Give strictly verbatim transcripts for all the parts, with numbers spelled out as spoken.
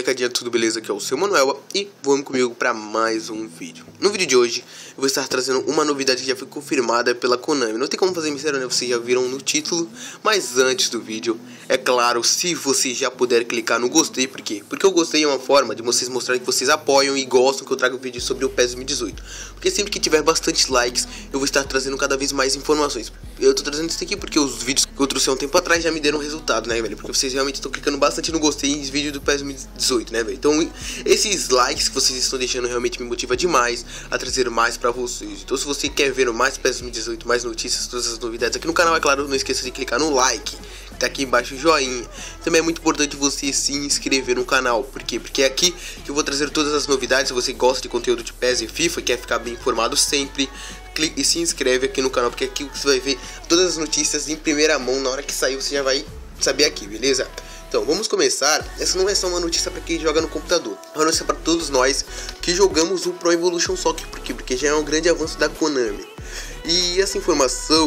molecadinha, tudo beleza? Aqui é o seu Manuel e vamos comigo para mais um vídeo. No vídeo de hoje eu vou estar trazendo uma novidade que já foi confirmada pela Konami. Não tem como fazer mistério, né? Vocês já viram no título. Mas antes do vídeo, é claro, se você já puder clicar no gostei. Por quê? Porque o gostei é uma forma de vocês mostrarem que vocês apoiam e gostam que eu trago vídeo sobre o PES dois mil e dezoito. Porque sempre que tiver bastante likes, eu vou estar trazendo cada vez mais informações. Eu tô trazendo isso aqui porque os vídeos que eu trouxe há um tempo atrás já me deram resultado, né, velho? Porque vocês realmente estão clicando bastante no gostei em vídeo do PES dois mil e dezoito, né, velho? Então esses likes que vocês estão deixando realmente me motiva demais a trazer mais pra vocês. Então se você quer ver mais PES dois mil e dezoito, mais notícias, todas as novidades aqui no canal, é claro, não esqueça de clicar no like, que tá aqui embaixo o joinha. Também é muito importante você se inscrever no canal. Por quê? Porque é aqui que eu vou trazer todas as novidades. Se você gosta de conteúdo de PES e FIFA e quer ficar bem informado sempre, clique e se inscreve aqui no canal, porque aqui você vai ver todas as notícias em primeira mão. Na hora que sair você já vai saber aqui, beleza? Então vamos começar. Essa não é só uma notícia para quem joga no computador, é uma notícia para todos nós que jogamos o Pro Evolution Soccer. Por quê? Porque já é um grande avanço da Konami. E essa informação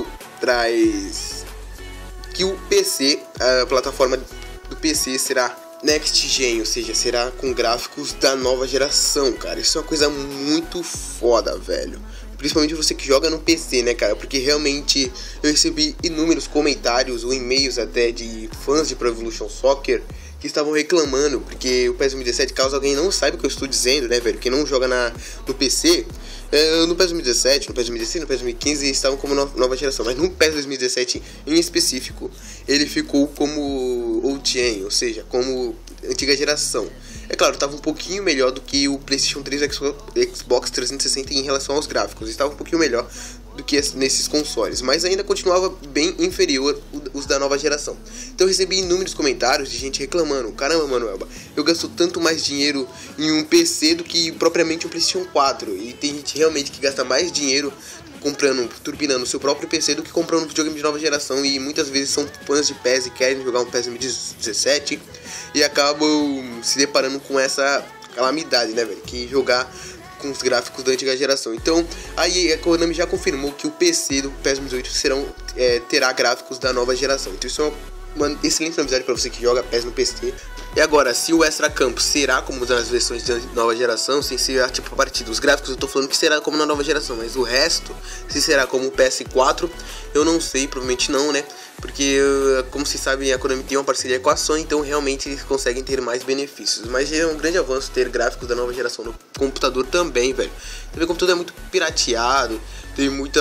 traz que o P C, a plataforma do P C será Next Gen, ou seja, será com gráficos da nova geração, cara. Isso é uma coisa muito foda, velho. Principalmente você que joga no P C, né, cara? Porque realmente eu recebi inúmeros comentários ou e-mails até de fãs de Pro Evolution Soccer que estavam reclamando, porque o PES dois mil e dezessete, caso alguém não saiba o que eu estou dizendo, né, velho? Quem não joga na, no P C, é, no PES dois mil e dezessete, no PES dois mil e dezesseis, no PES dois mil e quinze estavam como no, nova geração, mas no PES dois mil e dezessete em específico, ele ficou como Old Gen, ou seja, como antiga geração. É claro, estava um pouquinho melhor do que o PlayStation três e Xbox trezentos e sessenta em relação aos gráficos. Estava um pouquinho melhor do que nesses consoles, mas ainda continuava bem inferior os da nova geração. Então eu recebi inúmeros comentários de gente reclamando: caramba, Manuelba, eu gasto tanto mais dinheiro em um P C do que propriamente um PlayStation quatro. E tem gente realmente que gasta mais dinheiro comprando, turbinando o seu próprio P C do que comprando um videogame de nova geração. E muitas vezes são fãs de PES e querem jogar um PES dois mil e dezessete e acabam se deparando com essa calamidade, né, velho? Que jogar com os gráficos da antiga geração. Então, aí a Konami já confirmou que o P C do PES dois mil e dezoito serão, é, terá gráficos da nova geração. Então isso é uma, uma excelente novidade para você que joga PES no P C. E agora, se o Extra Campo será como nas versões da nova geração, sem ser tipo a partir dos gráficos, eu tô falando que será como na nova geração, mas o resto, se será como o P S quatro, eu não sei, provavelmente não, né? Porque, como vocês sabem, a Konami tem uma parceria com a Sony, então realmente eles conseguem ter mais benefícios. Mas é um grande avanço ter gráficos da nova geração no computador também, velho. Também o computador é muito pirateado, tem muitas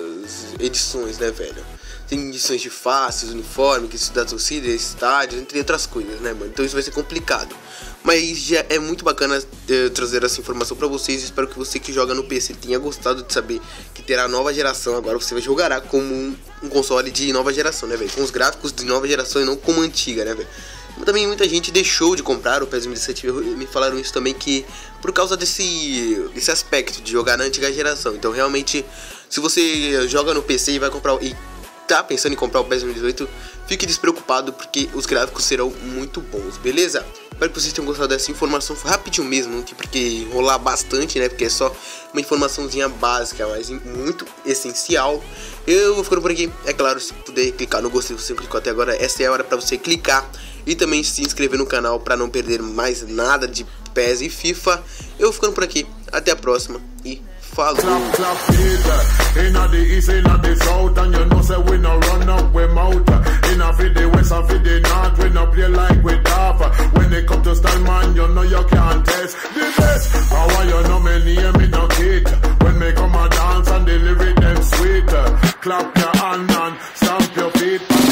edições, né, velho? Tem edições de faces, uniforme, que da torcida, estádios, entre outras coisas, né, mano? Então isso vai ser complicado. Mas já é muito bacana eh, trazer essa informação pra vocês. Espero que você que joga no P C tenha gostado de saber que terá nova geração. Agora você jogará como um, um console de nova geração, né, velho? Com os gráficos de nova geração e não como antiga, né, velho? Também muita gente deixou de comprar o PES dois mil e dezessete. Me falaram isso também, que por causa desse, desse aspecto de jogar na antiga geração. Então realmente, se você joga no P C e vai comprar e tá pensando em comprar o PES dois mil e dezoito, fique despreocupado, porque os gráficos serão muito bons, beleza? Espero que vocês tenham gostado dessa informação, foi rapidinho mesmo, porque enrolar bastante, né? Porque é só uma informaçãozinha básica, mas muito essencial. Eu vou ficando por aqui, é claro, se puder clicar no gostei, você clicou até agora, essa é a hora para você clicar e também se inscrever no canal para não perder mais nada de PES e FIFA. Eu vou ficando por aqui, até a próxima e falou! Clap, clap, it. Inna the east, inna the south, and you know say we no run up, we mouth. Inna for the west and for the north, we no play like we daft. When it come to style, man, you know you can't test the best. How you know me name?